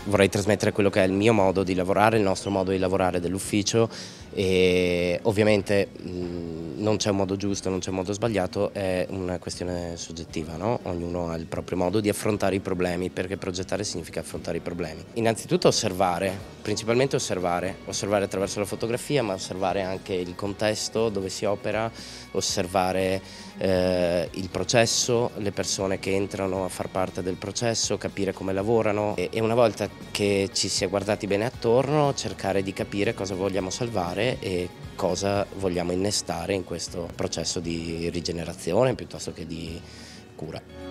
vorrei trasmettere quello che è il mio modo di lavorare, il nostro modo di lavorare dell'ufficio, e ovviamente non c'è un modo giusto, non c'è un modo sbagliato, è una questione soggettiva, no? Ognuno ha il proprio modo di affrontare i problemi, perché progettare significa affrontare i problemi. Innanzitutto osservare, principalmente osservare attraverso la fotografia, ma osservare anche il contesto dove si opera, osservare il processo, le persone che entrano a far parte del processo, capire come lavorano e una volta che ci si è guardati bene attorno cercare di capire cosa vogliamo salvare e cosa vogliamo innestare in questo processo di rigenerazione piuttosto che di cura.